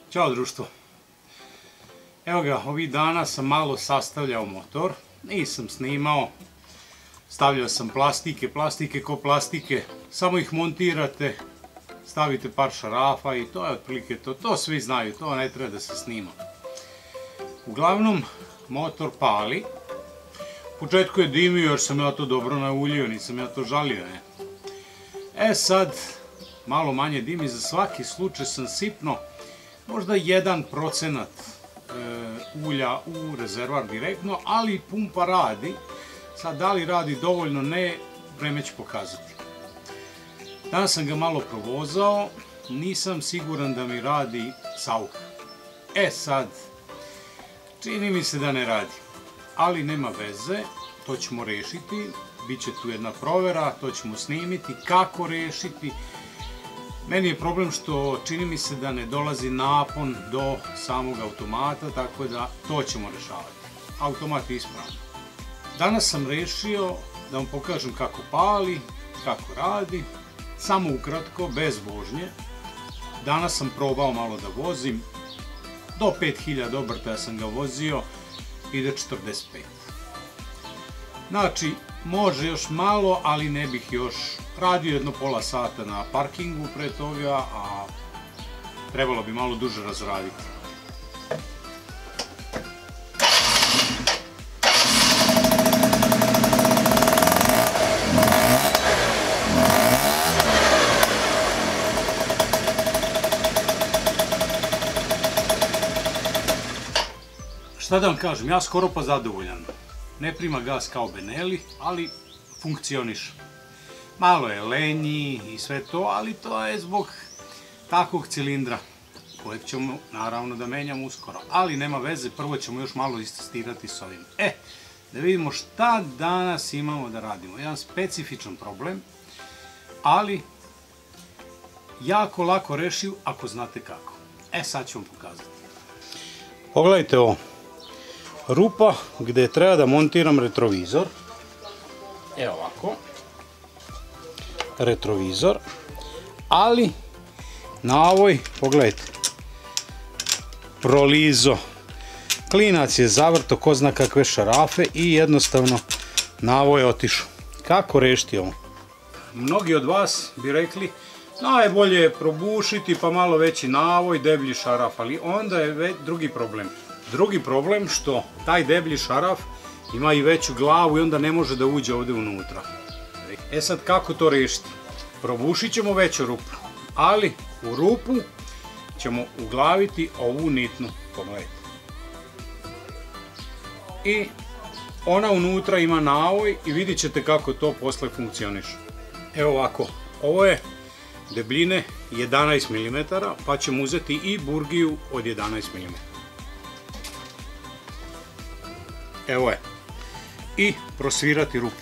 Ćao društvo. Evo ga, ovih dana sam malo sastavljao motor, nisam snimao, stavljao sam plastike ko plastike, samo ih montirate, stavite par šarafa i to je otprilike to, to svi znaju, to ne treba da se snima. Uglavnom, motor pali, u početku je dimio jer sam ja to dobro nauljio, nisam ja to žalio, ne. E sad, malo manje dimi, za svaki slučaj sam sipno možda 1% ulja u rezervar direktno, ali pumpa radi. Sad, da li radi dovoljno, ne, vreme će pokazati. Danas sam ga malo provozao, nisam siguran da mi radi sauka. E sad, čini mi se da ne radi, ali nema veze, to ćemo rešiti, bit će tu jedna provera, to ćemo snimiti, kako rešiti. Meni je problem što čini mi se da ne dolazi napon do samog automata, tako da to ćemo rešavati. Automat je ispravan. Danas sam rešio da vam pokažem kako pali, kako radi, samo ukratko, bez vožnje. Danas sam probao malo da vozim, do 5000 obrtaja sam ga vozio, ide 45. Znači, može još malo, ali ne bih još radio jedno pola sata na parkingu pre toga, a trebalo bi malo duže razraditi. Šta da vam kažem, ja skoro pa zadovoljan. Ne prima gas kao Benelli, ali funkcioniše. Malo je lenji i sve to, ali to je zbog takvog cilindra, kojeg ćemo naravno da menjamo uskoro. Ali nema veze, prvo ćemo još malo istestirati s ovim. Da vidimo šta danas imamo da radimo. Jedan specifičan problem, ali jako lako rešiv ako znate kako. Sad ću vam pokazati. Pogledajte ovo. Rupa gde treba da montiram retrovizor. Evo ovako. Retrovizor. Ali na ovoj, pogledajte, prolizo. Klinac je zavrto ko zna kakve šarafe i jednostavno na ovo je otišao. Kako rešiti ovo? Mnogi od vas bi rekli najbolje je probušiti pa malo veći navoj, deblji šaraf, ali onda je drugi problem. Drugi problem što taj deblji šaraf ima i veću glavu i onda ne može da uđe ovde unutra. Sad kako to rešiti? Probušit ćemo veću rupu, ali u rupu ćemo uglaviti ovu nitnu, pogledajte. I ona unutra ima navoj i vidit ćete kako to posle funkcioniše. Evo ovako, ovo je debljine 11 mm, pa ćemo uzeti i burgiju od 11 mm. Evo je. I prosvirati rupu.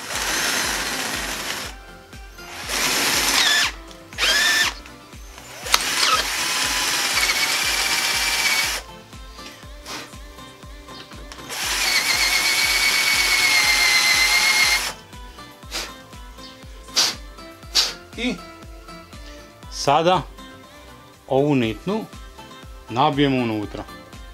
I sada ovu nitnu nabijemo unutra.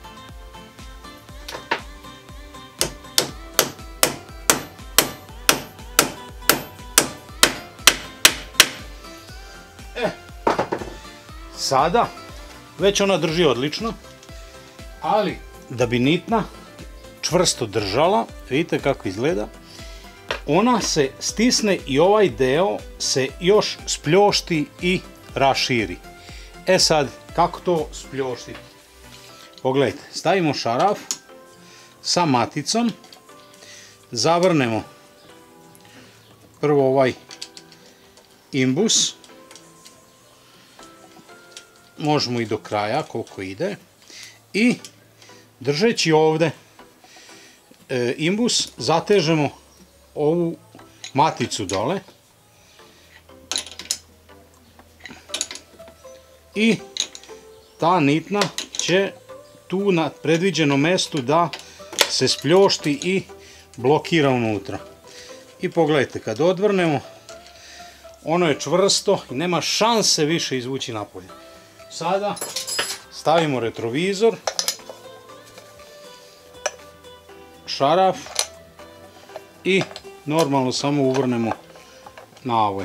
Sada, već ona drži odlično, ali da bi nitna čvrsto držala, vidite kako izgleda, ona se stisne i ovaj deo se još spljošti i raširi. Sad, kako to spljoštiti? Pogledajte, stavimo šaraf sa maticom, zavrnemo prvo ovaj imbus, možemo i do kraja koliko ide, i držeći ovde imbus zatežemo ovu maticu dole i ta nitna će tu na predviđenom mestu da se spljošti i blokira unutra. I pogledajte, kad odvrnemo, ono je čvrsto i nema šanse više izvući napolje. Sada stavimo retrovizor, šaraf i normalno samo uvrnemo na ovoj.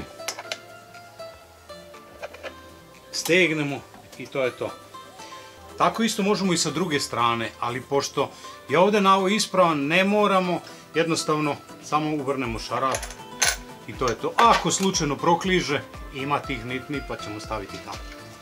Stegnemo i to je to. Tako isto možemo i sa druge strane, ali pošto je ovdje na ovo ispravan, ne moramo, jednostavno samo uvrnemo šaraf i to je to. Ako slučajno prokliže, ima tih nitni pa ćemo staviti tamo.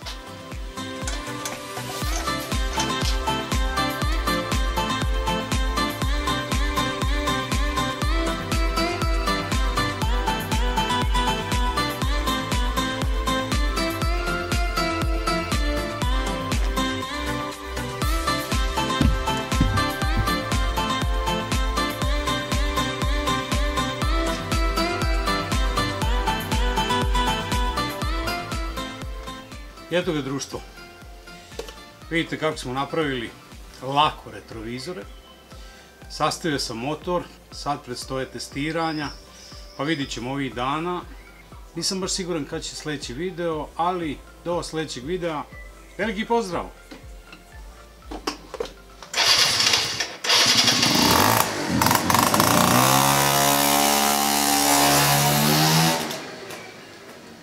Eto ga društvo, vidite kako smo napravili lako retrovizore, sastavio sam motor, sad predstoje testiranja, pa vidit ćemo ovih dana, nisam baš siguran kad će sljedeći video, ali do sljedećeg videa, veliki pozdrav!